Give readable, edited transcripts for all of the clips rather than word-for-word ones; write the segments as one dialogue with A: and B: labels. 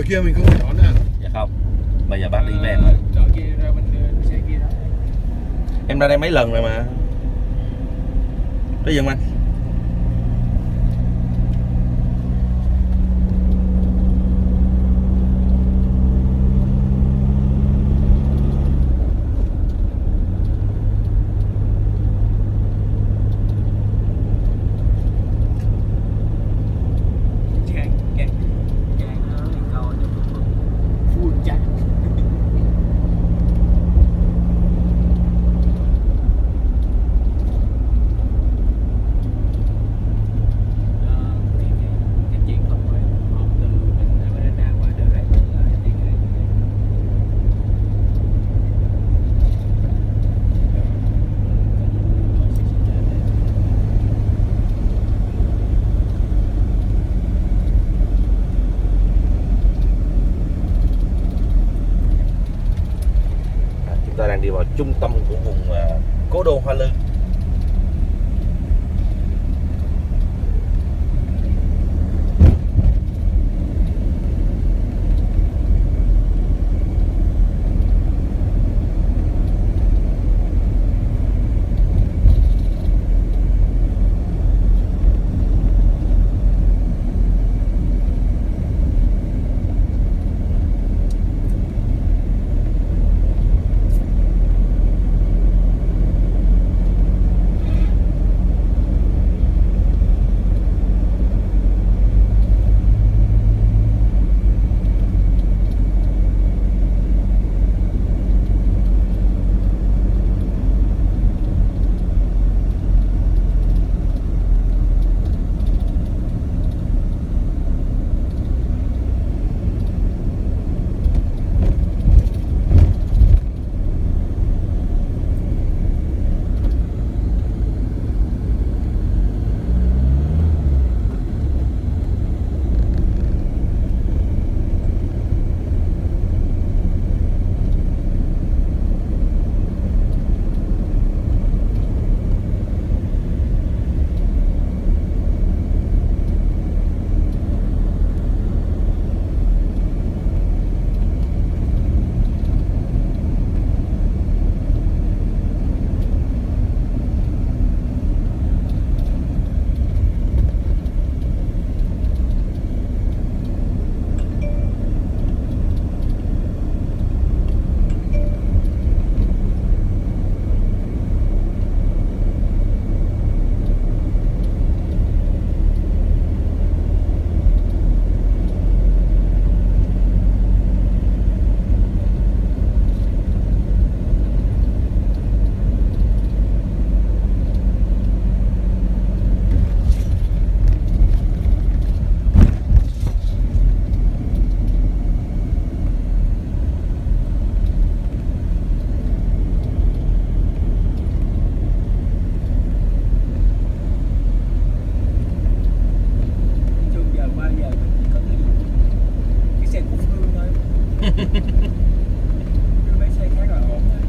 A: ngoài kia mình không phải đón à?
B: Dạ không. Bây giờ bác đi với em rồi.
C: Chỗ kia ra bên xe kia đó.
B: Em ra đây mấy lần rồi mà. Tới dừng anh. Chúng ta đang đi vào trung tâm của vùng cố đô Hoa Lư.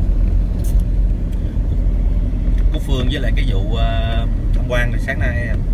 B: Của Phương với lại cái vụ tham quan này sáng nay em